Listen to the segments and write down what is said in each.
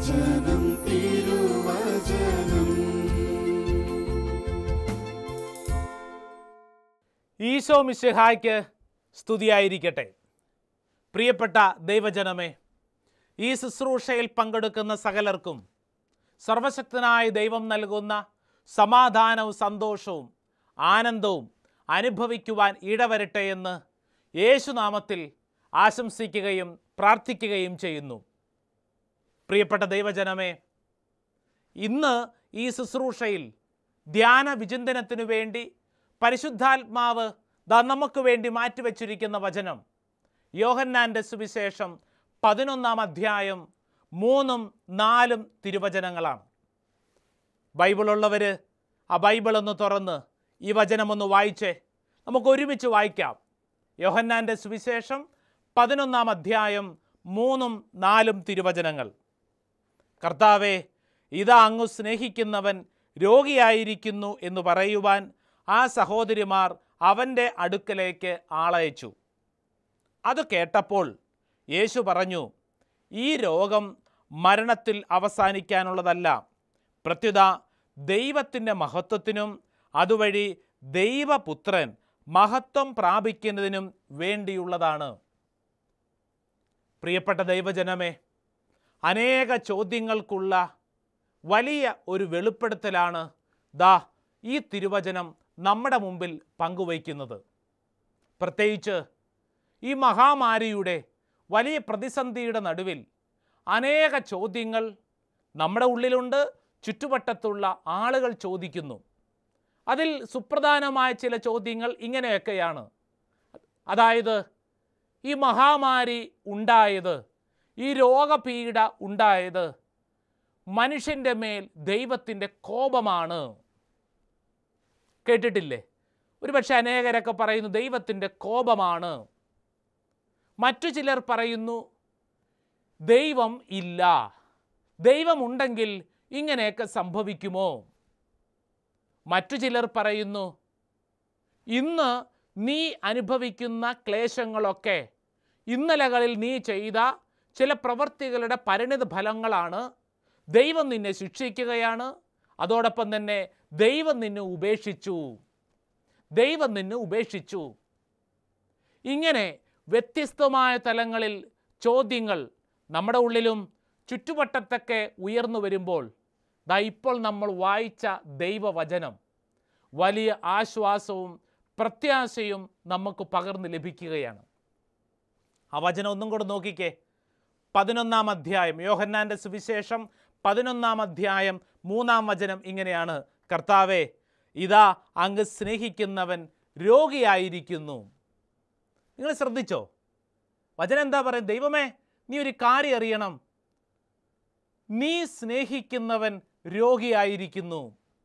തിരുവചനം തിരുവചനം. ഈശോ മിശിഹായ്ക്ക് സ്തുതിയായിരിക്കട്ടെ. പ്രിയപ്പെട്ട ദൈവജനമേ, ഈ ശുശ്രൂഷയിൽ പങ്കെടുക്കുന്ന സകലർക്കും സർവശക്തനായ ദൈവം നൽകുന്ന സമാധാനവും സന്തോഷവും ആനന്ദവും അനുഭവിക്കുവാൻ ഇടവരട്ടെ എന്ന് യേശുനാമത്തിൽ ആശംസിക്കുകയും പ്രാർത്ഥിക്കുകയും ചെയ്യുന്നു. പ്രിയപ്പെട്ട ദൈവജനമേ, ഇന്ന് ഈ ശുശ്രൂഷയിൽ ധ്യാന വിചിന്തനത്തിനു വേണ്ടി പരിശുദ്ധാത്മാവ് നമുക്ക് വേണ്ടി മാറ്റിവെച്ചിരിക്കുന്ന വചനം യോഹന്നാൻ്റെ സുവിശേഷം 11-ാം അധ്യായം 3-4 തിരുവചനങ്ങളാണ്. ബൈബിളുള്ളവർ ആ ബൈബിൾ ഒന്ന് തുറന്ന് ഈ വചനമൊന്ന് വായിച്ചേ. നമുക്ക് ഒരുമിച്ച് വായിക്കാം. യോഹന്നാൻ്റെ സുവിശേഷം 11-ാം അധ്യായം 3-4 തിരുവചനങ്ങൾ. കർത്താവേ, ഇതാ അങ്ങ് സ്നേഹിക്കുന്നവൻ രോഗിയായിരിക്കുന്നു എന്ന് പറയുവാൻ ആ സഹോദരിമാർ അവൻ്റെ അടുക്കലേക്ക് ആളയച്ചു. അത് കേട്ടപ്പോൾ യേശു പറഞ്ഞു, ഈ രോഗം മരണത്തിൽ അവസാനിക്കാനുള്ളതല്ല, പ്രത്യുത ദൈവത്തിൻ്റെ മഹത്വത്തിനും അതുവഴി ദൈവപുത്രൻ മഹത്വം പ്രാപിക്കുന്നതിനും വേണ്ടിയുള്ളതാണ്. പ്രിയപ്പെട്ട ദൈവജനമേ, അനേക ചോദ്യങ്ങൾക്കുള്ള വലിയ ഒരു വെളിപ്പെടുത്തലാണ് ഈ തിരുവചനം നമ്മുടെ മുമ്പിൽ പങ്കുവയ്ക്കുന്നത്. പ്രത്യേകിച്ച് ഈ മഹാമാരിയുടെ വലിയ പ്രതിസന്ധിയുടെ നടുവിൽ അനേക ചോദ്യങ്ങൾ നമ്മുടെ ഉള്ളിലുണ്ട്, ചുറ്റുവട്ടത്തുള്ള ആളുകൾ ചോദിക്കുന്നു. അതിൽ സുപ്രധാനമായ ചില ചോദ്യങ്ങൾ ഇങ്ങനെയൊക്കെയാണ്. അതായത്, ഈ മഹാമാരി ഉണ്ടായത്, ഈ രോഗപീഠ ഉണ്ടായത് മനുഷ്യൻ്റെ മേൽ ദൈവത്തിൻ്റെ കോപമാണ്. കേട്ടിട്ടില്ലേ? ഒരുപക്ഷെ അനേകരൊക്കെ പറയുന്നു ദൈവത്തിൻ്റെ കോപമാണ്. മറ്റു ചിലർ പറയുന്നു ദൈവം ഇല്ല, ദൈവമുണ്ടെങ്കിൽ ഇങ്ങനെയൊക്കെ സംഭവിക്കുമോ? മറ്റു ചിലർ പറയുന്നു ഇന്ന് നീ അനുഭവിക്കുന്ന ക്ലേശങ്ങളൊക്കെ ഇന്നലകളിൽ നീ ചെയ്ത ചില പ്രവൃത്തികളുടെ പരിണിത ഫലങ്ങളാണ്. ദൈവം നിന്നെ ശിക്ഷിക്കുകയാണ്. അതോടൊപ്പം തന്നെ ദൈവം നിന്നെ ഉപേക്ഷിച്ചു. ഇങ്ങനെ വ്യത്യസ്തമായ തലങ്ങളിൽ ചോദ്യങ്ങൾ നമ്മുടെ ഉള്ളിലും ചുറ്റുവട്ടത്തൊക്കെ ഉയർന്നു വരുമ്പോൾ ഇപ്പോൾ നമ്മൾ വായിച്ച ദൈവവചനം വലിയ ആശ്വാസവും പ്രത്യാശയും നമുക്ക് പകർന്നു ലഭിക്കുകയാണ്. ആ വചനം ഒന്നും കൂടെ നോക്കിക്കേ. 11-ാം അധ്യായം, യോഹന്നാൻ്റെ സുവിശേഷം 11-ാം അധ്യായം 3-ാം വചനം ഇങ്ങനെയാണ്. കർത്താവേ, ഇതാ അങ്ങ് സ്നേഹിക്കുന്നവൻ രോഗിയായിരിക്കുന്നു. നിങ്ങൾ ശ്രദ്ധിച്ചോ? വചനം എന്താ പറയുന്നത്? ദൈവമേ, നീ ഒരു കാര്യം അറിയണം, നീ സ്നേഹിക്കുന്നവൻ രോഗിയായിരിക്കുന്നു.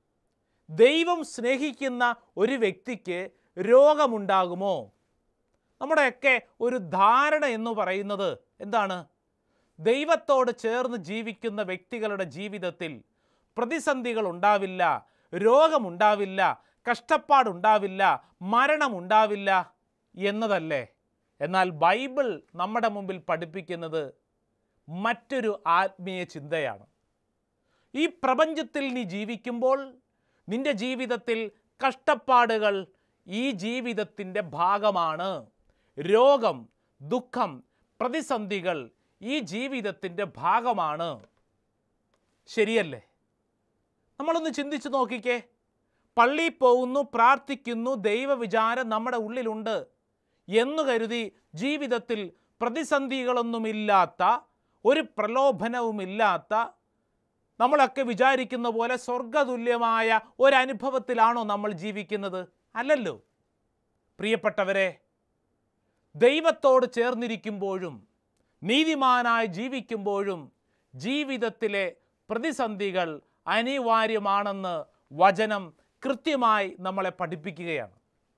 ദൈവം സ്നേഹിക്കുന്ന ഒരു വ്യക്തിക്ക് രോഗമുണ്ടാകുമോ? നമ്മുടെയൊക്കെ ഒരു ധാരണ എന്ന് പറയുന്നത് എന്താണ്? ദൈവത്തോട് ചേർന്ന് ജീവിക്കുന്ന വ്യക്തികളുടെ ജീവിതത്തിൽ പ്രതിസന്ധികൾ ഉണ്ടാവില്ല, രോഗമുണ്ടാവില്ല, കഷ്ടപ്പാടുണ്ടാവില്ല, മരണമുണ്ടാവില്ല എന്നതല്ലേ? എന്നാൽ ബൈബിൾ നമ്മുടെ മുമ്പിൽ പഠിപ്പിക്കുന്നത് മറ്റൊരു ആത്മീയ ചിന്തയാണ്. ഈ പ്രപഞ്ചത്തിൽ നീ ജീവിക്കുമ്പോൾ നിൻ്റെ ജീവിതത്തിൽ കഷ്ടപ്പാടുകൾ ഈ ജീവിതത്തിൻ്റെ ഭാഗമാണ്. രോഗം, ദുഃഖം, പ്രതിസന്ധികൾ ഈ ജീവിതത്തിൻ്റെ ഭാഗമാണ്. ശരിയല്ലേ? നമ്മളൊന്ന് ചിന്തിച്ചു നോക്കിക്കേ. പള്ളിയിൽ പോകുന്നു, പ്രാർത്ഥിക്കുന്നു, ദൈവവിചാരം നമ്മുടെ ഉള്ളിലുണ്ട് എന്നു കരുതി ജീവിതത്തിൽ പ്രതിസന്ധികളൊന്നുമില്ലാത്ത, ഒരു പ്രലോഭനവുമില്ലാത്ത, നമ്മളൊക്കെ വിചാരിക്കുന്ന പോലെ സ്വർഗതുല്യമായ ഒരനുഭവത്തിലാണോ നമ്മൾ ജീവിക്കുന്നത്? അല്ലല്ലോ. പ്രിയപ്പെട്ടവരെ, ദൈവത്തോട് ചേർന്നിരിക്കുമ്പോഴും നീതിമാനായി ജീവിക്കുമ്പോഴും ജീവിതത്തിലെ പ്രതിസന്ധികൾ അനിവാര്യമാണെന്ന് വചനം കൃത്യമായി നമ്മളെ പഠിപ്പിക്കുകയാണ്.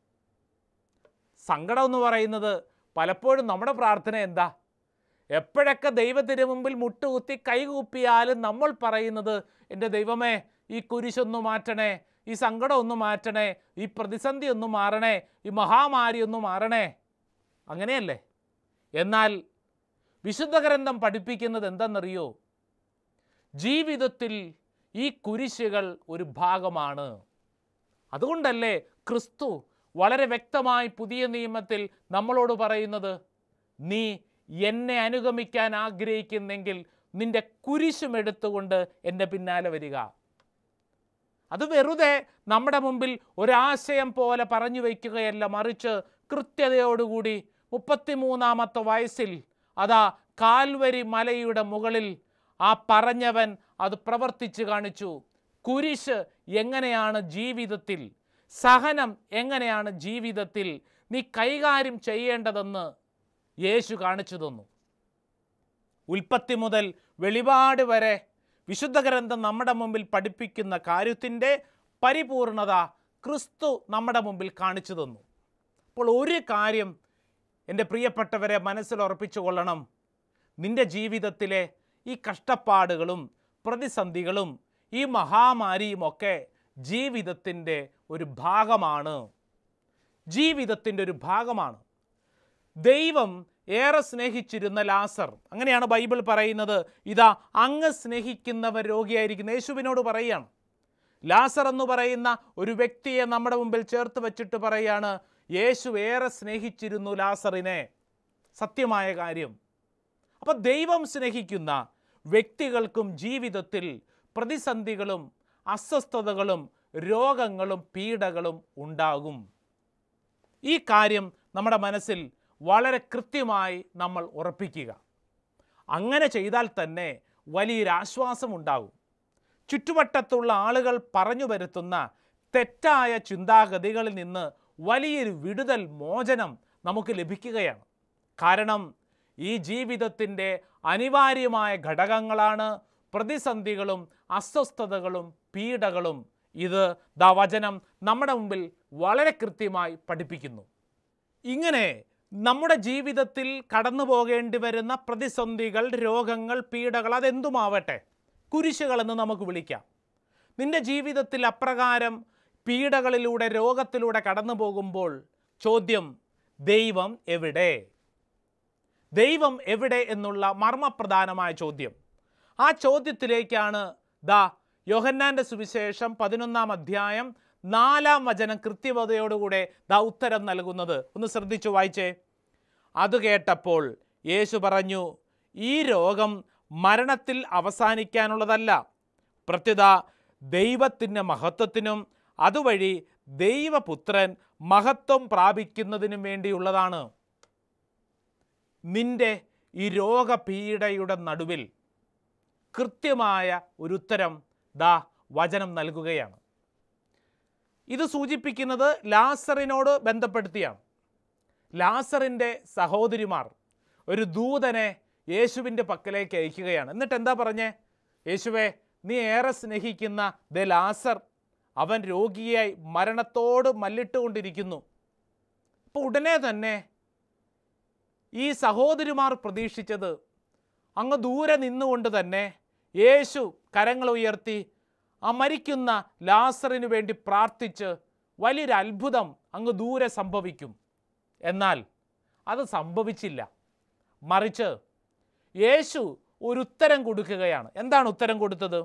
സങ്കടം എന്ന് പറയുന്നത് പലപ്പോഴും നമ്മുടെ പ്രാർത്ഥന എന്താ? എപ്പോഴൊക്കെ ദൈവത്തിന് മുമ്പിൽ മുട്ടുകുത്തി കൈകൂപ്പിയാലും നമ്മൾ പറയുന്നത്, എൻ്റെ ദൈവമേ, ഈ കുരിശൊന്നു മാറ്റണേ, ഈ സങ്കടം ഒന്ന് മാറ്റണേ, ഈ പ്രതിസന്ധി ഒന്ന് മാറണേ, ഈ മഹാമാരി ഒന്ന് മാറണേ. അങ്ങനെയല്ലേ? എന്നാൽ വിശുദ്ധ ഗ്രന്ഥം പഠിപ്പിക്കുന്നത് എന്തെന്നറിയോ? ജീവിതത്തിൽ ഈ കുരിശുകൾ ഒരു ഭാഗമാണ്. അതുകൊണ്ടല്ലേ ക്രിസ്തു വളരെ വ്യക്തമായി പുതിയ നിയമത്തിൽ നമ്മളോട് പറയുന്നത്, നീ എന്നെ അനുഗമിക്കാൻ ആഗ്രഹിക്കുന്നെങ്കിൽ നിന്റെ കുരിശും എടുത്തുകൊണ്ട് എൻ്റെ പിന്നാലെ വരിക. അത് വെറുതെ നമ്മുടെ മുമ്പിൽ ഒരാശയം പോലെ പറഞ്ഞു വയ്ക്കുകയല്ല, മറിച്ച് കൃത്യതയോടുകൂടി 33-ാമത്തെ വയസ്സിൽ അതാ കാൽവരി മലയുടെ മുകളിൽ ആ പറഞ്ഞവൻ അത് പ്രവർത്തിച്ചു കാണിച്ചു. കുരിശ് എങ്ങനെയാണ് ജീവിതത്തിൽ, സഹനം എങ്ങനെയാണ് ജീവിതത്തിൽ നീ കൈകാര്യം ചെയ്യേണ്ടതെന്ന് യേശു കാണിച്ചു തന്നു. ഉൽപ്പത്തി മുതൽ വെളിപാട് വരെ വിശുദ്ധ ഗ്രന്ഥം നമ്മുടെ മുമ്പിൽ പഠിപ്പിക്കുന്ന കാര്യത്തിൻ്റെ പരിപൂർണത ക്രിസ്തു നമ്മുടെ മുമ്പിൽ കാണിച്ചു തന്നു. അപ്പോൾ ഒരു കാര്യം എൻ്റെ പ്രിയപ്പെട്ടവരെ മനസ്സിൽ ഉറപ്പിച്ചു കൊള്ളണം, നിൻ്റെ ജീവിതത്തിലെ ഈ കഷ്ടപ്പാടുകളും പ്രതിസന്ധികളും ഈ മഹാമാരിയുമൊക്കെ ജീവിതത്തിൻ്റെ ഒരു ഭാഗമാണ്. ജീവിതത്തിൻ്റെ ഒരു ഭാഗമാണ്. ദൈവം ഏറെ സ്നേഹിച്ചിരുന്ന ലാസർ, അങ്ങനെയാണ് ബൈബിൾ പറയുന്നത്, ഇതാ അങ്ങ് സ്നേഹിക്കുന്നവർ രോഗിയായിരിക്കുന്ന യേശുവിനോട് പറയുകയാണ്. ലാസർ എന്ന് പറയുന്ന ഒരു വ്യക്തിയെ നമ്മുടെ മുമ്പിൽ ചേർത്ത് വെച്ചിട്ട് പറയുകയാണ്, യേശു ഏറെ സ്നേഹിച്ചിരുന്നു ലാസറിനെ. സത്യമായ കാര്യം. അപ്പോൾ ദൈവം സ്നേഹിക്കുന്ന വ്യക്തികൾക്കും ജീവിതത്തിൽ പ്രതിസന്ധികളും അസ്വസ്ഥതകളും രോഗങ്ങളും പീഡകളും ഉണ്ടാകും. ഈ കാര്യം നമ്മുടെ മനസ്സിൽ വളരെ കൃത്യമായി നമ്മൾ ഉറപ്പിക്കുക. അങ്ങനെ ചെയ്താൽ തന്നെ വലിയൊരു ആശ്വാസം ഉണ്ടാകും. ചുറ്റുവട്ടത്തുള്ള ആളുകൾ പറഞ്ഞു വരുത്തുന്ന തെറ്റായ ചിന്താഗതികളിൽ നിന്ന് വലിയൊരു വിടുതൽ, മോചനം നമുക്ക് ലഭിക്കുകയാണ്. കാരണം ഈ ജീവിതത്തിൻ്റെ അനിവാര്യമായ ഘടകങ്ങളാണ് പ്രതിസന്ധികളും അസ്വസ്ഥതകളും പീഡകളും. ഇത് വചനം നമ്മുടെ മുമ്പിൽ വളരെ കൃത്യമായി പഠിപ്പിക്കുന്നു. ഇങ്ങനെ നമ്മുടെ ജീവിതത്തിൽ കടന്നു പോകേണ്ടി വരുന്ന പ്രതിസന്ധികൾ, രോഗങ്ങൾ, പീഡകൾ, അതെന്തുമാവട്ടെ, കുരിശുകളെന്ന് നമുക്ക് വിളിക്കാം. നിൻ്റെ ജീവിതത്തിൽ അപ്രകാരം പീഡകളിലൂടെ, രോഗത്തിലൂടെ കടന്നു പോകുമ്പോൾ ചോദ്യം, ദൈവം എവിടെ? ദൈവം എവിടെ എന്നുള്ള മർമ്മപ്രധാനമായ ചോദ്യം. ആ ചോദ്യത്തിലേക്കാണ് യോഹന്നാൻ്റെ സുവിശേഷം 11-ാം അധ്യായം 4-ാം വചനം കൃത്യതയോടുകൂടെ ഉത്തരം നൽകുന്നത്. ഒന്ന് ശ്രദ്ധിച്ചു വായിച്ചേ. അത് കേട്ടപ്പോൾ യേശു പറഞ്ഞു, ഈ രോഗം മരണത്തിൽ അവസാനിക്കാനുള്ളതല്ല, പ്രത്യുത ദൈവത്തിൻ്റെ മഹത്വത്തിനും അതുവഴി ദൈവപുത്രൻ മഹത്വം പ്രാപിക്കുന്നതിനും വേണ്ടിയുള്ളതാണ്. നിന്റെ ഈ രോഗപീഡയുടെ നടുവിൽ കൃത്യമായ ഒരു ഉത്തരം വചനം നൽകുകയാണ്. ഇത് സൂചിപ്പിക്കുന്നത് ലാസറിനോട് ബന്ധപ്പെടുത്തിയാണ്. ലാസറിൻ്റെ സഹോദരിമാർ ഒരു ദൂതനെ യേശുവിൻ്റെ പക്കലേക്ക് അയക്കുകയാണ്. എന്നിട്ട് എന്താ പറഞ്ഞേ? യേശുവേ, നീ ഏറെ സ്നേഹിക്കുന്ന ലാസർ, അവൻ രോഗിയായി മരണത്തോട് മല്ലിട്ടുകൊണ്ടിരിക്കുന്നു. അപ്പോൾ ഉടനെ തന്നെ ഈ സഹോദരിമാർ പ്രതീക്ഷിച്ചത്, അങ്ങ് ദൂരെ നിന്നുകൊണ്ട് തന്നെ യേശു കരങ്ങൾ ഉയർത്തി ആ മരിക്കുന്ന ലാസറിനു വേണ്ടി പ്രാർത്ഥിച്ച് വലിയൊരു അത്ഭുതം അങ്ങ് ദൂരെ സംഭവിക്കും. എന്നാൽ അത് സംഭവിച്ചില്ല. മറിച്ച് യേശു ഒരു ഉത്തരം കൊടുക്കുകയാണ്. എന്താണ് ഉത്തരം കൊടുത്തത്?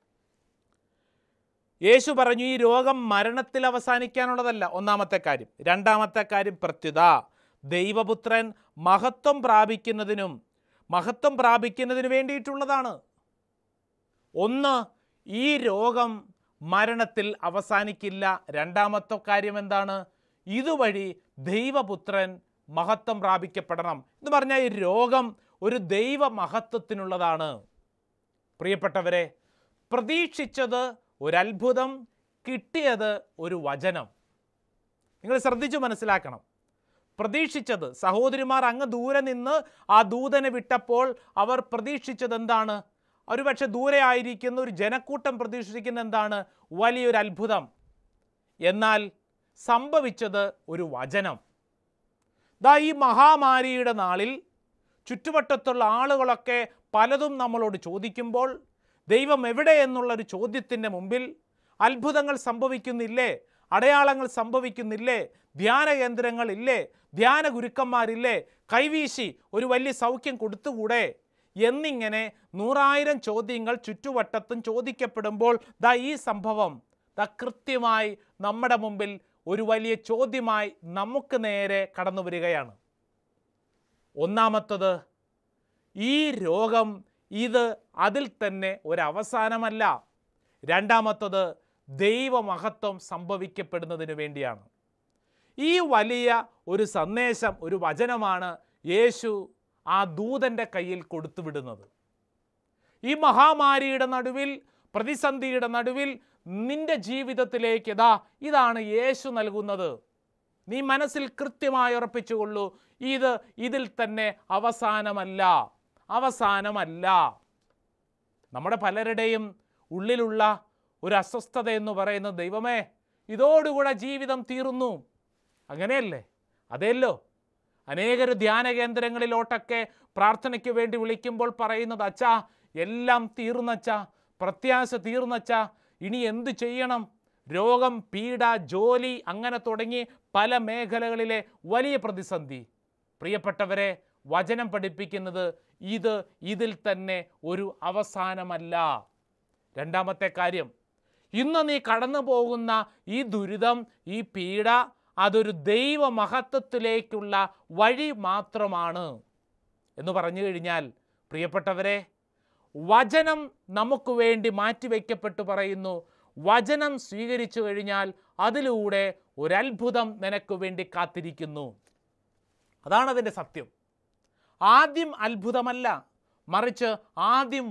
യേശു പറഞ്ഞു, ഈ രോഗം മരണത്തിൽ അവസാനിക്കാനുള്ളതല്ല, ഒന്നാമത്തെ കാര്യം. രണ്ടാമത്തെ കാര്യം, പ്രത്യുത ദൈവപുത്രൻ മഹത്വം പ്രാപിക്കുന്നതിനു വേണ്ടിയിട്ടുള്ളതാണ്. ഒന്ന്, ഈ രോഗം മരണത്തിൽ അവസാനിക്കില്ല. രണ്ടാമത്തെ കാര്യം എന്താണ്? ഇതുവഴി ദൈവപുത്രൻ മഹത്വം പ്രാപിക്കപ്പെടണം എന്ന് പറഞ്ഞാൽ ഈ രോഗം ഒരു ദൈവ മഹത്വത്തിനുള്ളതാണ്. പ്രിയപ്പെട്ടവരെ, പ്രതീക്ഷിച്ചത് ഒരത്ഭുതം, കിട്ടിയത് ഒരു വചനം. നിങ്ങൾ ശ്രദ്ധിച്ചു മനസ്സിലാക്കണം. പ്രതീക്ഷിച്ചത്, സഹോദരിമാർ അങ്ങ് ദൂരെ നിന്ന് ആ ദൂതനെ വിട്ടപ്പോൾ അവർ പ്രതീക്ഷിച്ചത് എന്താണ്? ഒരുപക്ഷെ ദൂരെ ആയിരിക്കുന്ന ഒരു ജനക്കൂട്ടം പ്രതീക്ഷിക്കുന്ന എന്താണ്? വലിയൊരു അത്ഭുതം. എന്നാൽ സംഭവിച്ചത് ഒരു വചനം. ഈ മഹാമാരിയുടെ നാളിൽ ചുറ്റുവട്ടത്തുള്ള ആളുകളൊക്കെ പലതും നമ്മളോട് ചോദിക്കുമ്പോൾ, ദൈവം എവിടെ എന്നുള്ളൊരു ചോദ്യത്തിൻ്റെ മുമ്പിൽ അത്ഭുതങ്ങൾ സംഭവിക്കുന്നില്ലേ? അടയാളങ്ങൾ സംഭവിക്കുന്നില്ലേ? ധ്യാന കേന്ദ്രങ്ങളില്ലേ? ധ്യാന ഗുരുക്കന്മാരില്ലേ? കൈവീശി ഒരു വലിയ സൗഖ്യം കൊടുത്തുകൂടെ എന്നിങ്ങനെ 100,000 ചോദ്യങ്ങൾ ചുറ്റുവട്ടത്തും ചോദിക്കപ്പെടുമ്പോൾ ദാ ഈ സംഭവം ദാ കൃത്യമായി നമ്മുടെ മുമ്പിൽ ഒരു വലിയ ചോദ്യമായി നമുക്ക് നേരെ കടന്നു വരികയാണ്. ഒന്നാമത്തത്, ഈ രോഗം ഇത് അതിൽ തന്നെ ഒരവസാനമല്ല. രണ്ടാമത്തത്, ദൈവമഹത്വം സംഭവിക്കപ്പെടുന്നതിന് വേണ്ടിയാണ്. ഈ വലിയ ഒരു സന്ദേശം, ഒരു വചനമാണ് യേശു ആ ദൂതൻ്റെ കയ്യിൽ കൊടുത്തുവിടുന്നത്. ഈ മഹാമാരിയുടെ നടുവിൽ, പ്രതിസന്ധിയുടെ നടുവിൽ നിന്റെ ജീവിതത്തിലേക്ക് ഇതാണ് യേശു നൽകുന്നത്. നീ മനസ്സിൽ കൃത്യമായി ഉറപ്പിച്ചുകൊള്ളൂ, ഇതിൽ തന്നെ അവസാനമല്ല. നമ്മുടെ പലരുടെയും ഉള്ളിലുള്ള ഒരു അസ്വസ്ഥത എന്ന് പറയുന്നത്, ദൈവമേ ഇതോടുകൂടെ ജീവിതം തീർന്നു. അങ്ങനെയല്ലേ? അതെല്ലോ അനേകർ ധ്യാന കേന്ദ്രങ്ങളിലോട്ടൊക്കെ പ്രാർത്ഥനയ്ക്ക് വേണ്ടി വിളിക്കുമ്പോൾ പറയുന്നത്, അച്ഛാ എല്ലാം തീർന്നച്ചാ, പ്രത്യാശ തീർന്നച്ചാ, ഇനി എന്തു ചെയ്യണം? രോഗം, പീഡ, ജോലി, അങ്ങനെ തുടങ്ങി പല മേഖലകളിലെ വലിയ പ്രതിസന്ധി. പ്രിയപ്പെട്ടവരെ, വചനം പഠിപ്പിക്കുന്നത് ഇതിൽ തന്നെ ഒരു അവസാനമല്ല. രണ്ടാമത്തെ കാര്യം, ഇന്ന് നീ കടന്നു പോകുന്ന ഈ ദുരിതം, ഈ പീഡ, അതൊരു ദൈവമഹത്വത്തിലേക്കുള്ള വഴി മാത്രമാണ് എന്ന് പറഞ്ഞു കഴിഞ്ഞാൽ, പ്രിയപ്പെട്ടവരെ, വചനം നമുക്ക് വേണ്ടി മാറ്റിവെക്കപ്പെട്ടു പറയുന്നു. വചനം സ്വീകരിച്ചു കഴിഞ്ഞാൽ അതിലൂടെ ഒരത്ഭുതം നിനക്ക് വേണ്ടി കാത്തിരിക്കുന്നു. അതാണ് അതിൻ്റെ സത്യം. ആദ്യം അത്ഭുതമല്ല, മറിച്ച് ആദ്യം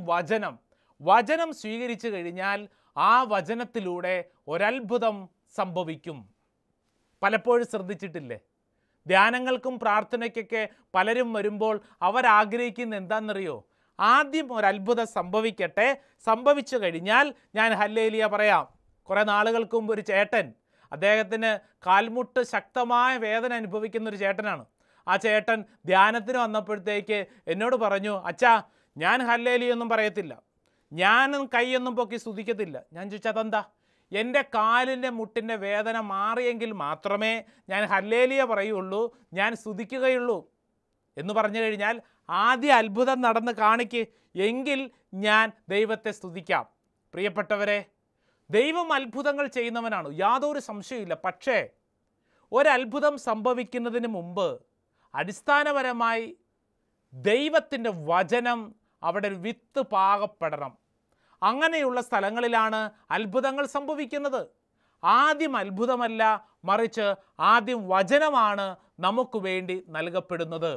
വചനം സ്വീകരിച്ചു കഴിഞ്ഞാൽ ആ വചനത്തിലൂടെ ഒരത്ഭുതം സംഭവിക്കും. പലപ്പോഴും ശ്രദ്ധിച്ചിട്ടില്ലേ? ധ്യാനങ്ങൾക്കും പ്രാർത്ഥനയ്ക്കൊക്കെ പലരും വരുമ്പോൾ അവരാഗ്രഹിക്കുന്ന എന്താണെന്നറിയോ? ആദ്യം ഒരത്ഭുതം സംഭവിക്കട്ടെ, സംഭവിച്ചു കഴിഞ്ഞാൽ ഞാൻ ഹല്ലേലൂയ പറയാം. കുറേ നാളുകൾക്ക് മുമ്പ് ഒരു ചേട്ടൻ, അദ്ദേഹത്തിന് കാൽമുട്ട് ശക്തമായ വേദന അനുഭവിക്കുന്ന ഒരു ചേട്ടനാണ്. ആ ചേട്ടൻ ധ്യാനത്തിന് വന്നപ്പോഴത്തേക്ക് എന്നോട് പറഞ്ഞു, അച്ഛാ ഞാൻ ഹല്ലേലൂയ ഒന്നും പറയത്തില്ല, ഞാനും കൈയൊന്നും പൊക്കി സ്തുതിക്കത്തില്ല. ഞാൻ ചോദിച്ചാൽ അതെന്താ? എൻ്റെ കാലിൻ്റെ മുട്ടിൻ്റെ വേദന മാറിയെങ്കിൽ മാത്രമേ ഞാൻ ഹല്ലേലൂയ പറയുള്ളൂ, ഞാൻ സ്തുതിക്കുകയുള്ളൂ എന്ന് പറഞ്ഞു കഴിഞ്ഞാൽ ആദ്യ അത്ഭുതം നടന്ന് കാണിക്ക്, എങ്കിൽ ഞാൻ ദൈവത്തെ സ്തുതിക്കാം. പ്രിയപ്പെട്ടവരെ, ദൈവം അത്ഭുതങ്ങൾ ചെയ്യുന്നവനാണ്, യാതൊരു സംശയമില്ല. പക്ഷേ ഒരത്ഭുതം സംഭവിക്കുന്നതിന് മുമ്പ് അടിസ്ഥാനപരമായി ദൈവത്തിൻ്റെ വചനം അവിടെ ഒരു വിത്ത് പാകപ്പെടണം. അങ്ങനെയുള്ള സ്ഥലങ്ങളിലാണ് അത്ഭുതങ്ങൾ സംഭവിക്കുന്നത്. ആദ്യം അത്ഭുതമല്ല, മറിച്ച് ആദ്യം വചനമാണ് നമുക്ക് വേണ്ടി നൽകപ്പെടുന്നത്.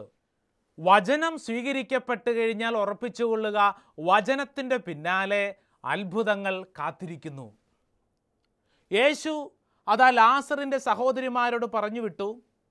വചനം സ്വീകരിക്കപ്പെട്ട് കഴിഞ്ഞാൽ ഉറപ്പിച്ചുകൊള്ളുക, വചനത്തിൻ്റെ പിന്നാലെ അത്ഭുതങ്ങൾ കാത്തിരിക്കുന്നു. യേശു ലാസറിൻ്റെ സഹോദരിമാരോട് പറഞ്ഞു വിട്ടു,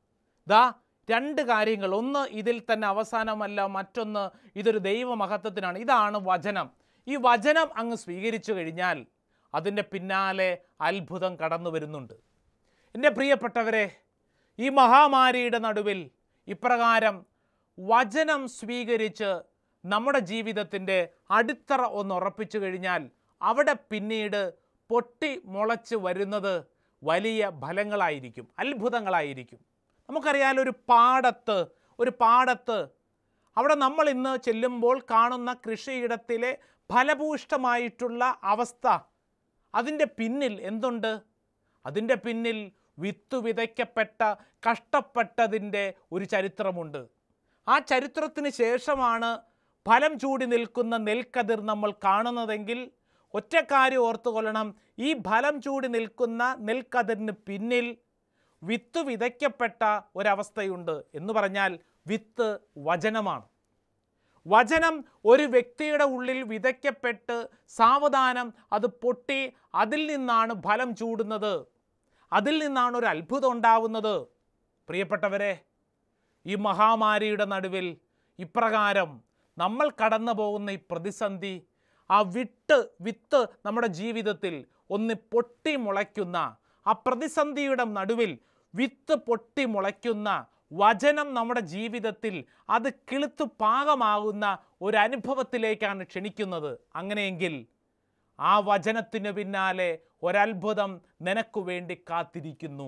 രണ്ട് കാര്യങ്ങൾ. ഒന്ന്, ഇതിൽ തന്നെ അവസാനമല്ല. മറ്റൊന്ന്, ഇതൊരു ദൈവമഹത്വത്തിനാണ്. ഇതാണ് വചനം. ഈ വചനം അങ്ങ് സ്വീകരിച്ചു കഴിഞ്ഞാൽ അതിൻ്റെ പിന്നാലെ അത്ഭുതം കടന്നു വരുന്നുണ്ട്. എൻ്റെ പ്രിയപ്പെട്ടവരെ, ഈ മഹാമാരിയുടെ നടുവിൽ ഇപ്രകാരം വചനം സ്വീകരിച്ച് നമ്മുടെ ജീവിതത്തിൻ്റെ അടിത്തറ ഒന്ന് ഉറപ്പിച്ചു കഴിഞ്ഞാൽ അവിടെ പിന്നീട് പൊട്ടി മുളച്ച് വരുന്നത് വലിയ ഫലങ്ങളായിരിക്കും, അത്ഭുതങ്ങളായിരിക്കും. നമുക്കറിയാലോ, ഒരു പാടത്ത് അവിടെ നമ്മൾ ഇന്ന് ചെല്ലുമ്പോൾ കാണുന്ന കൃഷിയിടത്തിലെ ഫലഭൂഷ്ടമായിട്ടുള്ള അവസ്ഥ, അതിൻ്റെ പിന്നിൽ എന്തുണ്ട്? അതിൻ്റെ പിന്നിൽ വിത്ത് വിതയ്ക്കപ്പെട്ട, കഷ്ടപ്പെട്ടതിൻ്റെ ഒരു ചരിത്രമുണ്ട്. ആ ചരിത്രത്തിന് ശേഷമാണ് ഫലം ചൂടി നിൽക്കുന്ന നെൽക്കതിർ നമ്മൾ കാണുന്നതെങ്കിൽ ഒറ്റ കാര്യം ഓർത്തുകൊള്ളണം, ഈ ഫലം ചൂടി നിൽക്കുന്ന നെൽക്കതിരിന് പിന്നിൽ വിത്ത് വിതയ്ക്കപ്പെട്ട ഒരവസ്ഥയുണ്ട്. എന്ന് പറഞ്ഞാൽ വിത്ത് വചനമാണ്. വചനം ഒരു വ്യക്തിയുടെ ഉള്ളിൽ വിതയ്ക്കപ്പെട്ട് സാവധാനം അത് പൊട്ടി അതിൽ നിന്നാണ് ഫലം ചൂടുന്നത്, അതിൽ നിന്നാണ് ഒരു അത്ഭുതം ഉണ്ടാവുന്നത്. പ്രിയപ്പെട്ടവരെ, ഈ മഹാമാരിയുടെ നടുവിൽ ഇപ്രകാരം നമ്മൾ കടന്നു പോകുന്ന ഈ പ്രതിസന്ധി, ആ വിത്ത് നമ്മുടെ ജീവിതത്തിൽ ഒന്ന് പൊട്ടി മുളയ്ക്കുന്ന, ആ പ്രതിസന്ധിയുടെ നടുവിൽ വിത്ത് പൊട്ടി മുളയ്ക്കുന്ന വചനം നമ്മുടെ ജീവിതത്തിൽ അത് കിളുത്തു പാകമാകുന്ന ഒരനുഭവത്തിലേക്കാണ് ക്ഷണിക്കുന്നത്. അങ്ങനെയെങ്കിൽ ആ വചനത്തിന് പിന്നാലെ ഒരത്ഭുതം നിനക്ക് വേണ്ടി കാത്തിരിക്കുന്നു.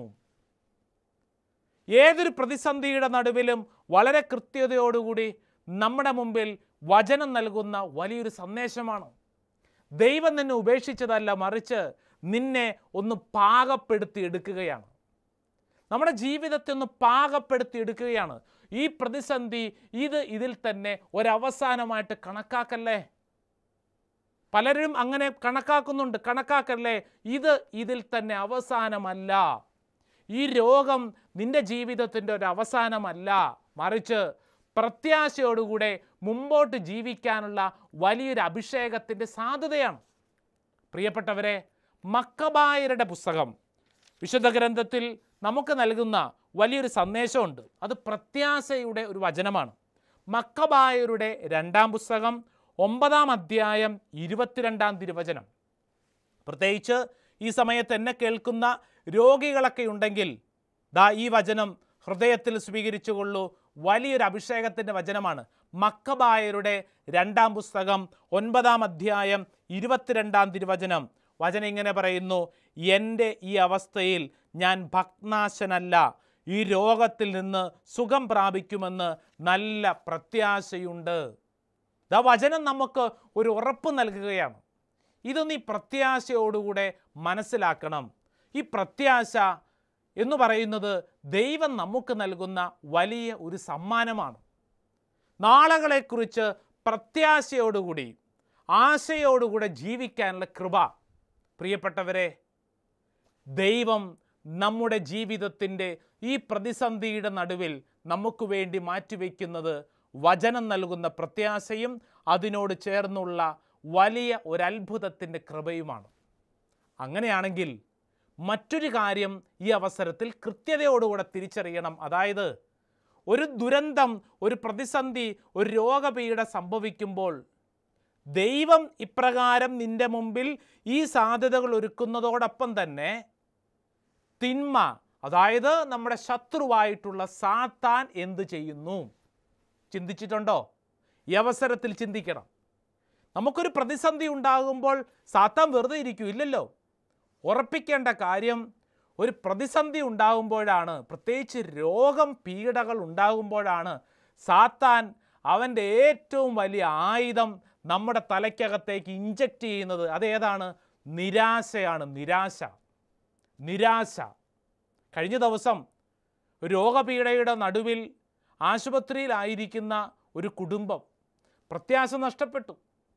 ഏതൊരു പ്രതിസന്ധിയുടെ നടുവിലും വളരെ കൃത്യതയോടുകൂടി നമ്മുടെ മുമ്പിൽ വചനം നൽകുന്ന വലിയൊരു സന്ദേശമാണ്. ദൈവം നിന്നെ ഉപേക്ഷിച്ചതല്ല, മറിച്ച് നിന്നെ ഒന്ന് പാകപ്പെടുത്തി എടുക്കുകയാണ്. നമ്മുടെ ജീവിതത്തെ ഒന്ന് പാകപ്പെടുത്തി എടുക്കുകയാണ്. ഈ പ്രതിസന്ധി ഇതിൽ തന്നെ ഒരവസാനമായിട്ട് കണക്കാക്കല്ലേ. പലരും അങ്ങനെ കണക്കാക്കല്ലേ. ഇതിൽ തന്നെ അവസാനമല്ല. ഈ രോഗം നിന്റെ ജീവിതത്തിൻ്റെ ഒരു അവസാനമല്ല, മറിച്ച് പ്രത്യാശയോടുകൂടെ മുമ്പോട്ട് ജീവിക്കാനുള്ള വലിയൊരു അഭിഷേകത്തിൻ്റെ സാധ്യതയാണ്. പ്രിയപ്പെട്ടവരെ, മക്കബായരുടെ പുസ്തകം വിശുദ്ധ ഗ്രന്ഥത്തിൽ നമുക്ക് നൽകുന്ന വലിയൊരു സന്ദേശമുണ്ട്. അത് പ്രത്യാശയുടെ ഒരു വചനമാണ്. മക്കബായരുടെ 2-ാം പുസ്തകം 9-ാം അധ്യായം 22-ാം തിരുവചനം. പ്രത്യേകിച്ച് ഈ സമയത്ത് എന്നെ കേൾക്കുന്ന രോഗികളൊക്കെ ഉണ്ടെങ്കിൽ ഈ വചനം ഹൃദയത്തിൽ സ്വീകരിച്ചുകൊള്ളൂ. വലിയൊരു അഭിഷേകത്തിൻ്റെ വചനമാണ്. മക്കബായരുടെ 2-ാം പുസ്തകം 9-ാം അധ്യായം 22-ാം തിരുവചനം. വചനം ഇങ്ങനെ പറയുന്നു: എൻ്റെ ഈ അവസ്ഥയിൽ ഞാൻ ഭഗ്നാശനല്ല, ഈ രോഗത്തിൽ നിന്ന് സുഖം പ്രാപിക്കുമെന്ന് നല്ല പ്രത്യാശയുണ്ട്. വചനം നമുക്ക് ഒരു ഉറപ്പ് നൽകുകയാണ്. ഇത് നീ പ്രത്യാശയോടുകൂടെ മനസ്സിലാക്കണം. ഈ പ്രത്യാശ എന്ന് പറയുന്നത് ദൈവം നമുക്ക് നൽകുന്ന വലിയ ഒരു സമ്മാനമാണ്. നാളുകളെക്കുറിച്ച് പ്രത്യാശയോടുകൂടി ആശയോടുകൂടെ ജീവിക്കാനുള്ള കൃപ. പ്രിയപ്പെട്ടവരെ, ദൈവം നമ്മുടെ ജീവിതത്തിൻ്റെ ഈ പ്രതിസന്ധിയുടെ നടുവിൽ നമുക്ക് വേണ്ടി മാറ്റിവെക്കുന്നത് വചനം നൽകുന്ന പ്രത്യാശയും അതിനോട് ചേർന്നുള്ള വലിയ ഒരത്ഭുതത്തിൻ്റെ കൃപയുമാണ്. അങ്ങനെയാണെങ്കിൽ മറ്റൊരു കാര്യം ഈ അവസരത്തിൽ കൃത്യതയോടുകൂടെ തിരിച്ചറിയണം. അതായത്, ഒരു ദുരന്തം, ഒരു പ്രതിസന്ധി, ഒരു രോഗപീഠ സംഭവിക്കുമ്പോൾ ദൈവം ഇപ്രകാരം നിൻ്റെ മുമ്പിൽ ഈ സാധ്യതകൾ ഒരുക്കുന്നതോടൊപ്പം തന്നെ തിന്മ, അതായത് നമ്മുടെ ശത്രുവായിട്ടുള്ള സാത്താൻ എന്ത് ചെയ്യുന്നു? ചിന്തിച്ചിട്ടുണ്ടോ? ഈ അവസരത്തിൽ ചിന്തിക്കണം. നമുക്കൊരു പ്രതിസന്ധി ഉണ്ടാകുമ്പോൾ സാത്താൻ വെറുതെ ഇരിക്കില്ലല്ലോ. ഉറപ്പിക്കേണ്ട കാര്യം, ഒരു പ്രതിസന്ധി ഉണ്ടാകുമ്പോഴാണ്, പ്രത്യേകിച്ച് രോഗം പീഡകൾ ഉണ്ടാകുമ്പോഴാണ് സാത്താൻ അവൻ്റെ ഏറ്റവും വലിയ ആയുധം നമ്മുടെ തലയ്ക്കകത്തേക്ക് ഇഞ്ചക്റ്റ് ചെയ്യുന്നത്. അതേതാണ്? നിരാശയാണ്. നിരാശ. കഴിഞ്ഞ ദിവസം രോഗപീഡയുടെ നടുവിൽ ആശുപത്രിയിലായിരിക്കുന്ന ഒരു കുടുംബം പ്രത്യാശ നഷ്ടപ്പെട്ടു.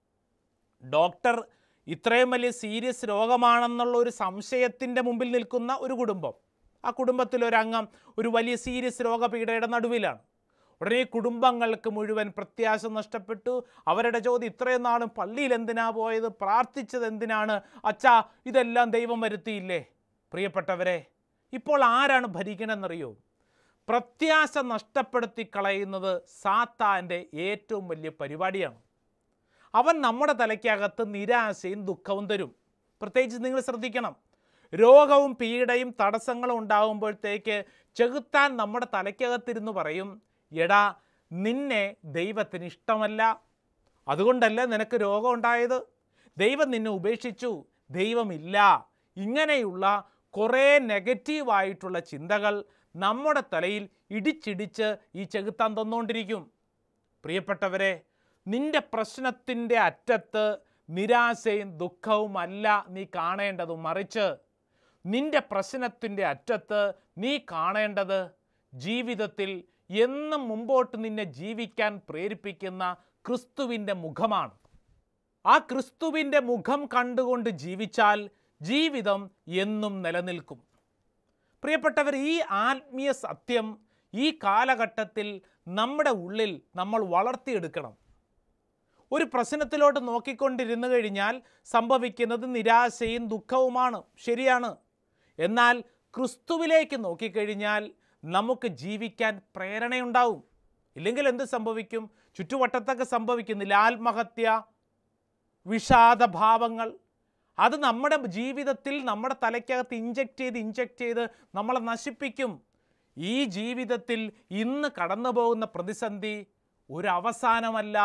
ഡോക്ടർ ഇത്രയും വലിയ സീരിയസ് രോഗമാണെന്നുള്ള ഒരു സംശയത്തിൻ്റെ മുമ്പിൽ നിൽക്കുന്ന ഒരു കുടുംബം. ആ കുടുംബത്തിലൊരംഗം ഒരു വലിയ സീരിയസ് രോഗപീഡയുടെ നടുവിലാണ്. ഉടനെ കുടുംബങ്ങൾക്ക് മുഴുവൻ പ്രത്യാശ നഷ്ടപ്പെട്ടു. അവരുടെ ചോദ്യം, ഇത്രയും നാളും പള്ളിയിൽ എന്തിനാ പോയത്? പ്രാർത്ഥിച്ചത് എന്തിനാണ്? അച്ഛാ, ഇതെല്ലാം ദൈവം വരുത്തിയില്ലേ? പ്രിയപ്പെട്ടവരെ, ഇപ്പോൾ ആരാണ് ഭരിക്കണമെന്നറിയോ? പ്രത്യാശ നഷ്ടപ്പെടുത്തി കളയുന്നത് സാത്താൻ്റെ ഏറ്റവും വലിയ പരിപാടിയാണ്. അവൻ നമ്മുടെ തലയ്ക്കകത്ത് നിരാശയും ദുഃഖവും തരും. പ്രത്യേകിച്ച് നിങ്ങൾ ശ്രദ്ധിക്കണം, രോഗവും പീഡയും തടസ്സങ്ങളും ഉണ്ടാകുമ്പോഴത്തേക്ക് ചെകുത്താൻ നമ്മുടെ തലയ്ക്കകത്തിരുന്ന് പറയും, എടാ, നിന്നെ ദൈവത്തിന് ഇഷ്ടമല്ല, അതുകൊണ്ടല്ലേ നിനക്ക് രോഗം ഉണ്ടായത്, ദൈവം നിന്നെ ഉപേക്ഷിച്ചു, ദൈവമില്ല. ഇങ്ങനെയുള്ള കുറേ നെഗറ്റീവായിട്ടുള്ള ചിന്തകൾ നമ്മുടെ തലയിൽ ഇടിച്ചിടിച്ച് ഈ ചെകുത്താൻ തന്നുകൊണ്ടിരിക്കും. പ്രിയപ്പെട്ടവരെ, നിന്റെ പ്രശ്നത്തിൻ്റെ അറ്റത്ത് നിരാശയും ദുഃഖവുമല്ല നീ കാണേണ്ടത്, മറിച്ച് നിന്റെ പ്രശ്നത്തിൻ്റെ അറ്റത്ത് നീ കാണേണ്ടത് ജീവിതത്തിൽ എന്നും മുമ്പോട്ട് നിന്നെ ജീവിക്കാൻ പ്രേരിപ്പിക്കുന്ന ക്രിസ്തുവിൻ്റെ മുഖമാണ്. ആ ക്രിസ്തുവിൻ്റെ മുഖം കണ്ടുകൊണ്ട് ജീവിച്ചാൽ ജീവിതം എന്നും നിലനിൽക്കും. പ്രിയപ്പെട്ടവർ, ഈ ആത്മീയ സത്യം ഈ കാലഘട്ടത്തിൽ നമ്മുടെ ഉള്ളിൽ നമ്മൾ വളർത്തിയെടുക്കണം. ഒരു പ്രശ്നത്തിലോട്ട് നോക്കിക്കൊണ്ടിരുന്നു കഴിഞ്ഞാൽ സംഭവിക്കുന്നത് നിരാശയും ദുഃഖവുമാണ്, ശരിയാണ്. എന്നാൽ ക്രിസ്തുവിലേക്ക് നോക്കിക്കഴിഞ്ഞാൽ നമുക്ക് ജീവിക്കാൻ പ്രേരണയുണ്ടാവും. ഇല്ലെങ്കിൽ എന്ത് സംഭവിക്കും? ചുറ്റുവട്ടത്തൊക്കെ സംഭവിക്കുന്നില്ല ആത്മഹത്യ, വിഷാദഭാവങ്ങൾ. അത് നമ്മുടെ ജീവിതത്തിൽ നമ്മുടെ തലയ്ക്കകത്ത് ഇഞ്ചക്റ്റ് ചെയ്ത് നമ്മളെ നശിപ്പിക്കും. ഈ ജീവിതത്തിൽ ഇന്ന് കടന്നു പോകുന്ന പ്രതിസന്ധി ഒരു അവസാനമല്ല.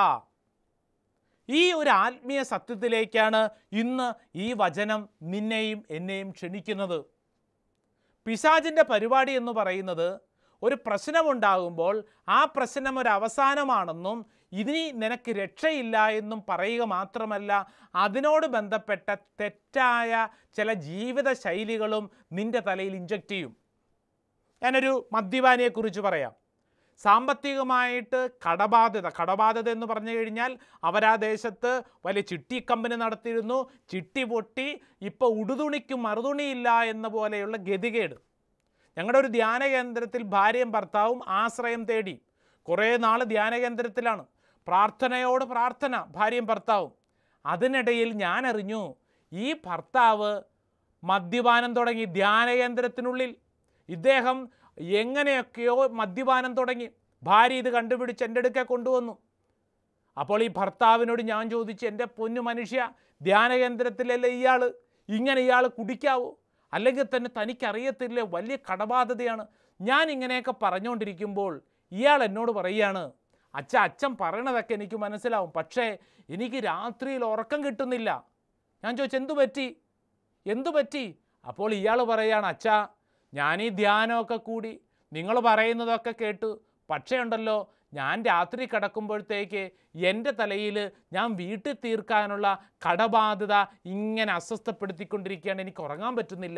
ഈ ഒരു ആത്മീയ സത്യത്തിലേക്കാണ് ഇന്ന് ഈ വചനം നിന്നെയും എന്നെയും ക്ഷണിക്കുന്നത്. പിശാചിൻ്റെ പരിപാടി എന്ന് പറയുന്നത്, ഒരു പ്രശ്നമുണ്ടാകുമ്പോൾ ആ പ്രശ്നം ഒരു അവസാനമാണെന്നും ഇനി നിനക്ക് രക്ഷയില്ല എന്നും പറയുക മാത്രമല്ല, അതിനോട് ബന്ധപ്പെട്ട തെറ്റായ ചില ജീവിത ശൈലികളും നിൻ്റെ തലയിൽ ഇഞ്ചക്റ്റ് ചെയ്യും. ഞാനൊരു മദ്യപാനിയെക്കുറിച്ച് പറയാം. സാമ്പത്തികമായിട്ട് കടബാധ്യത എന്ന് പറഞ്ഞു കഴിഞ്ഞാൽ അവരാ ദേശത്ത് വലിയ ചിട്ടി കമ്പനി നടത്തിയിരുന്നു, ചിട്ടി പൊട്ടി, ഇപ്പോൾ ഉടുതുണിക്കും മറുതുണിയില്ല എന്ന പോലെയുള്ള ഗതികേട്. ഞങ്ങളുടെ ഒരു ധ്യാന കേന്ദ്രത്തിൽ ഭാര്യയും ഭർത്താവും ആശ്രയം തേടി. കുറേ നാൾ ധ്യാന കേന്ദ്രത്തിലാണ്, പ്രാർത്ഥനയോട് പ്രാർത്ഥന, ഭാര്യയും ഭർത്താവും. അതിനിടയിൽ ഞാൻ അറിഞ്ഞു, ഈ ഭർത്താവ് മദ്യപാനം തുടങ്ങി. ധ്യാന കേന്ദ്രത്തിനുള്ളിൽ ഇദ്ദേഹം എങ്ങനെയൊക്കെയോ മദ്യപാനം തുടങ്ങി. ഭാര്യ ഇത് കണ്ടുപിടിച്ച് എൻ്റെ അടുക്കെ കൊണ്ടുവന്നു. അപ്പോൾ ഈ ഭർത്താവിനോട് ഞാൻ ചോദിച്ചു, എൻ്റെ പൊന്നു മനുഷ്യ, ധ്യാന കേന്ദ്രത്തിലല്ലേ ഇയാൾ കുടിക്കാവോ? അല്ലെങ്കിൽ തന്നെ തനിക്കറിയത്തില്ലേ, വലിയ കടബാധ്യതയാണ്. ഞാൻ ഇങ്ങനെയൊക്കെ പറഞ്ഞുകൊണ്ടിരിക്കുമ്പോൾ ഇയാൾ എന്നോട് പറയുകയാണ്, അച്ഛൻ പറയണതൊക്കെ എനിക്ക് മനസ്സിലാവും, പക്ഷേ എനിക്ക് രാത്രിയിൽ ഉറക്കം കിട്ടുന്നില്ല. ഞാൻ ചോദിച്ചു, എന്തു പറ്റി? അപ്പോൾ ഇയാൾ പറയുകയാണ്, അച്ഛാ, ഞാൻ ഈ ധ്യാനമൊക്കെ കൂടി നിങ്ങൾ പറയുന്നതൊക്കെ കേട്ടു, പക്ഷേ ഉണ്ടല്ലോ, ഞാൻ രാത്രി കിടക്കുമ്പോഴത്തേക്ക് എൻ്റെ തലയിൽ ഞാൻ വീട്ടിൽ തീർക്കാനുള്ള കടബാധ്യത ഇങ്ങനെ അസ്വസ്ഥപ്പെടുത്തിക്കൊണ്ടിരിക്കുകയാണ്, എനിക്ക് ഉറങ്ങാൻ പറ്റുന്നില്ല.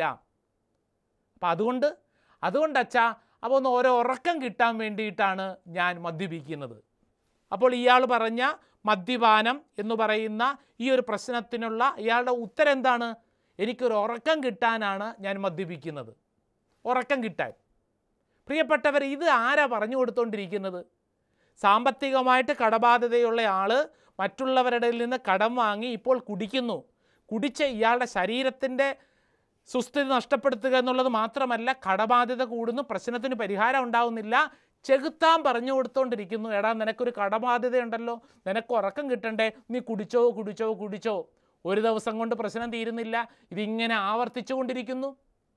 അപ്പം അതുകൊണ്ട് അച്ഛാ, അപ്പോൾ ഒന്ന് ഓരോ ഉറക്കം കിട്ടാൻ വേണ്ടിയിട്ടാണ് ഞാൻ മദ്യപിക്കുന്നത്. അപ്പോൾ ഇയാൾ പറഞ്ഞ മദ്യപാനം എന്ന് പറയുന്ന ഈ ഒരു പ്രശ്നത്തിനുള്ള ഇയാളുടെ ഉത്തരം എന്താണ്? എനിക്കൊരു ഉറക്കം കിട്ടാനാണ് ഞാൻ മദ്യപിക്കുന്നത്. ഉറക്കം കിട്ടാൻ. പ്രിയപ്പെട്ടവർ, ഇത് ആരാ പറഞ്ഞു കൊടുത്തുകൊണ്ടിരിക്കുന്നത്? സാമ്പത്തികമായിട്ട് കടബാധ്യതയുള്ള ആൾ മറ്റുള്ളവരുടെ നിന്ന് കടം വാങ്ങി ഇപ്പോൾ കുടിക്കുന്നു. കുടിച്ച് ഇയാളുടെ ശരീരത്തിൻ്റെ സുസ്ഥിതി നഷ്ടപ്പെടുത്തുക എന്നുള്ളത് മാത്രമല്ല, കടബാധ്യത കൂടുന്നു, പ്രശ്നത്തിന് പരിഹാരം ഉണ്ടാവുന്നില്ല, ചെകുത്താൻ പറഞ്ഞു കൊടുത്തുകൊണ്ടിരിക്കുന്നു. എടാ, നിനക്കൊരു കടബാധ്യതയുണ്ടല്ലോ, നിനക്ക് ഉറക്കം കിട്ടണ്ടേ, നീ കുടിച്ചോ. ഒരു ദിവസം കൊണ്ട് പ്രശ്നം തീരുന്നില്ല, ഇതിങ്ങനെ ആവർത്തിച്ചു കൊണ്ടിരിക്കുന്നു.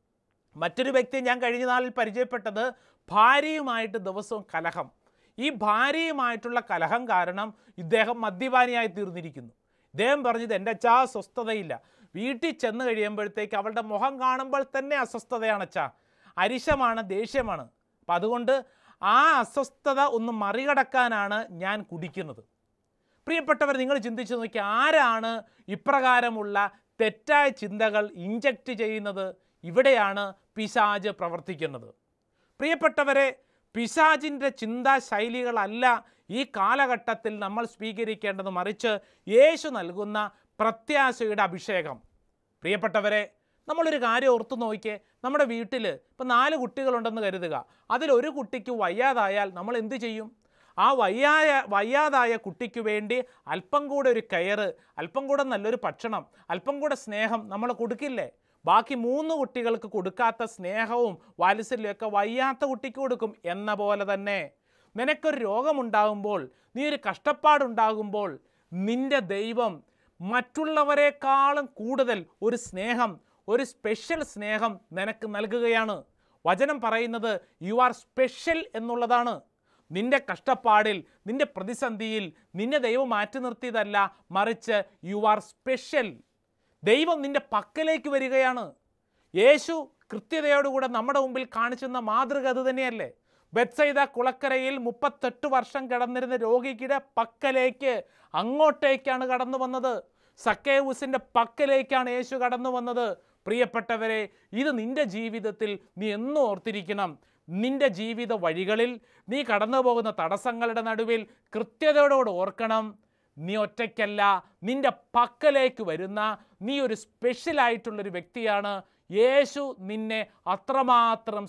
മറ്റൊരു വ്യക്തിയെ ഞാൻ കഴിഞ്ഞ നാളിൽ പരിചയപ്പെട്ടത്, ഭാര്യയുമായിട്ട് ദിവസവും കലഹം. ഈ ഭാര്യയുമായിട്ടുള്ള കലഹം കാരണം ഇദ്ദേഹം മദ്യപാനിയായി തീർന്നിരിക്കുന്നു. ഇദ്ദേഹം പറഞ്ഞത്, എൻ്റെ അച്ഛാ സ്വസ്ഥതയില്ല, വീട്ടിൽ ചെന്ന് കഴിയുമ്പോഴത്തേക്ക് അവളുടെ മുഖം കാണുമ്പോൾ തന്നെ അസ്വസ്ഥതയാണ് അച്ഛാ, അരിശമാണ്, ദേഷ്യമാണ്. അപ്പം അതുകൊണ്ട് ആ അസ്വസ്ഥത ഒന്ന് മറികടക്കാനാണ് ഞാൻ കുടിക്കുന്നത്. പ്രിയപ്പെട്ടവർ, നിങ്ങൾ ചിന്തിച്ച് നോക്കി, ആരാണ് ഇപ്രകാരമുള്ള തെറ്റായ ചിന്തകൾ ഇഞ്ചക്റ്റ് ചെയ്യുന്നത്? ഇവിടെയാണ് പിശാച് പ്രവർത്തിക്കുന്നത്. പ്രിയപ്പെട്ടവരെ, പിശാചിൻ്റെ ചിന്താശൈലികളല്ല ഈ കാലഘട്ടത്തിൽ നമ്മൾ സ്വീകരിക്കേണ്ടത്, മറിച്ച് യേശു നൽകുന്ന പ്രത്യാശയുടെ അഭിഷേകം. പ്രിയപ്പെട്ടവരെ, നമ്മളൊരു കാര്യം ഓർത്തു നോക്കിയേ. നമ്മുടെ വീട്ടിൽ ഇപ്പം 4 കുട്ടികളുണ്ടെന്ന് കരുതുക. അതിലൊരു കുട്ടിക്ക് വയ്യാതായാൽ നമ്മൾ എന്ത് ചെയ്യും? ആ വയ്യാതായ കുട്ടിക്ക് വേണ്ടി അല്പം കൂടെ ഒരു കെയർ, അല്പം കൂടെ നല്ലൊരു ഭക്ഷണം, അല്പം കൂടെ സ്നേഹം നമ്മൾ കൊടുക്കില്ലേ? ബാക്കി 3 കുട്ടികൾക്ക് കൊടുക്കാത്ത സ്നേഹവും വാത്സല്യമൊക്കെ വയ്യാത്ത കുട്ടിക്ക് കൊടുക്കും. എന്ന പോലെ തന്നെ നിനക്കൊരു രോഗമുണ്ടാകുമ്പോൾ, നീ ഒരു കഷ്ടപ്പാടുണ്ടാകുമ്പോൾ, നിൻ്റെ ദൈവം മറ്റുള്ളവരെക്കാളും കൂടുതൽ ഒരു സ്നേഹം, ഒരു സ്പെഷ്യൽ സ്നേഹം നിനക്ക് നൽകുകയാണ്. വചനം പറയുന്നത് യു ആർ സ്പെഷ്യൽ എന്നുള്ളതാണ്. നിൻ്റെ കഷ്ടപ്പാടിൽ, നിൻ്റെ പ്രതിസന്ധിയിൽ നിന്നെ ദൈവം മാറ്റി നിർത്തിയതല്ല, മറിച്ച് യു ആർ സ്പെഷ്യൽ. ദൈവം നിൻ്റെ പക്കലേക്ക് വരികയാണ്. യേശു കൃത്യതയോടുകൂടെ നമ്മുടെ മുമ്പിൽ കാണിച്ചെന്ന മാതൃക അത് തന്നെയല്ലേ? ബെത്സൈദ കുളക്കരയിൽ 38 വർഷം കിടന്നിരുന്ന രോഗിയുടെ പക്കലേക്ക്, അങ്ങോട്ടേക്കാണ് കടന്നു വന്നത്. സക്കേവൂസിൻ്റെ പക്കലേക്കാണ് യേശു കടന്നു വന്നത്. പ്രിയപ്പെട്ടവരെ, ഇത് നിൻ്റെ ജീവിതത്തിൽ നീ എന്നും ഓർത്തിരിക്കണം. നിൻ്റെ ജീവിത വഴികളിൽ നീ കടന്നു പോകുന്ന തടസ്സങ്ങളുടെ നടുവിൽ കൃത്യതയോടെ ഓർക്കണം, നീ ഒറ്റയ്ക്കല്ല, നിൻ്റെ പക്കലേക്ക് വരുന്ന നീ ഒരു സ്പെഷ്യലായിട്ടുള്ളൊരു വ്യക്തിയാണ്. യേശു നിന്നെ അത്രമാത്രം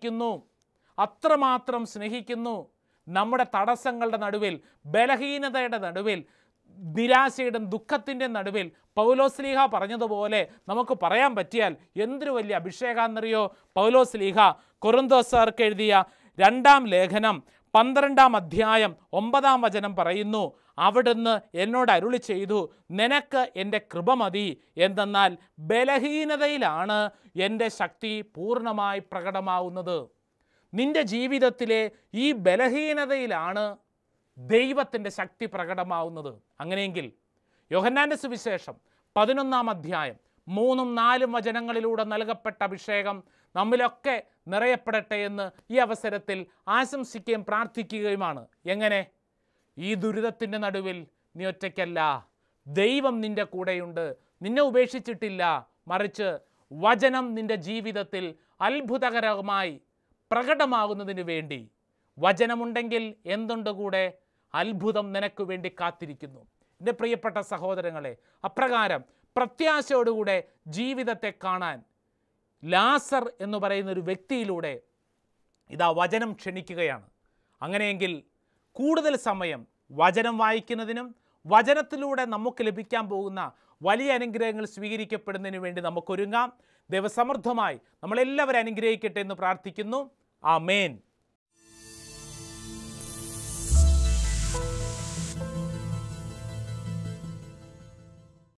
സ്നേഹിക്കുന്നു. നമ്മുടെ തടസ്സങ്ങളുടെ നടുവിൽ, ബലഹീനതയുടെ നടുവിൽ, നിരാശയുടെ ദുഃഖത്തിൻ്റെ നടുവിൽ പൗലോസ്ലീഹ പറഞ്ഞതുപോലെ നമുക്ക് പറയാൻ പറ്റിയാൽ എന്തൊരു വലിയ അഭിഷേകാന്നറിയോ? പൗലോസ്ലീഹ കൊരിന്തോസ്യർക്ക് എഴുതിയ 2-ാം ലേഖനം 12-ാം അധ്യായം 9-ാം വചനം പറയുന്നു, അവിടുന്ന് എന്നോട് അരുളി ചെയ്തു, നിനക്ക് എൻ്റെ കൃപ മതി, എന്തെന്നാൽ ബലഹീനതയിലാണ് എൻ്റെ ശക്തി പൂർണ്ണമായി പ്രകടമാവുന്നത്. നിൻ്റെ ജീവിതത്തിലെ ഈ ബലഹീനതയിലാണ് ദൈവത്തിൻ്റെ ശക്തി പ്രകടമാവുന്നത്. അങ്ങനെയെങ്കിൽ യോഹന്നാൻ്റെ സുവിശേഷം 11-ാം അധ്യായം 3-4 വചനങ്ങളിലൂടെ നൽകപ്പെട്ട അഭിഷേകം നമ്മിലൊക്കെ നിറയപ്പെടട്ടെ എന്ന് ഈ അവസരത്തിൽ ആശംസിക്കുകയും പ്രാർത്ഥിക്കുകയുമാണ്. എങ്ങനെ? ഈ ദുരിതത്തിൻ്റെ നടുവിൽ നീ ഒറ്റയ്ക്കല്ല. ദൈവം നിൻ്റെ കൂടെയുണ്ട്, നിന്നെ ഉപേക്ഷിച്ചിട്ടില്ല. മറിച്ച് വചനം നിൻ്റെ ജീവിതത്തിൽ അത്ഭുതകരമായി പ്രകടമാകുന്നതിന് വേണ്ടി, വചനമുണ്ടെങ്കിൽ എന്തുണ്ട് കൂടെ? അത്ഭുതം നിനക്ക് വേണ്ടി കാത്തിരിക്കുന്നു. എൻ്റെ പ്രിയപ്പെട്ട സഹോദരങ്ങളെ, അപ്രകാരം പ്രത്യാശയോടുകൂടെ ജീവിതത്തെ കാണാൻ ലാസർ എന്ന് പറയുന്ന ഒരു വ്യക്തിയിലൂടെ ഇതാ വചനം ക്ഷണിക്കുകയാണ്. അങ്ങനെയെങ്കിൽ കൂടുതൽ സമയം വചനം വായിക്കുന്നതിനും വചനത്തിലൂടെ നമുക്ക് ലഭിക്കാൻ പോകുന്ന വലിയ അനുഗ്രഹങ്ങൾ സ്വീകരിക്കപ്പെടുന്നതിന് വേണ്ടി നമുക്കൊരുങ്ങാം. ദൈവസമൃദ്ധമായി നമ്മളെല്ലാവരും അനുഗ്രഹിക്കട്ടെ എന്ന് പ്രാർത്ഥിക്കുന്നു. ആമേൻ.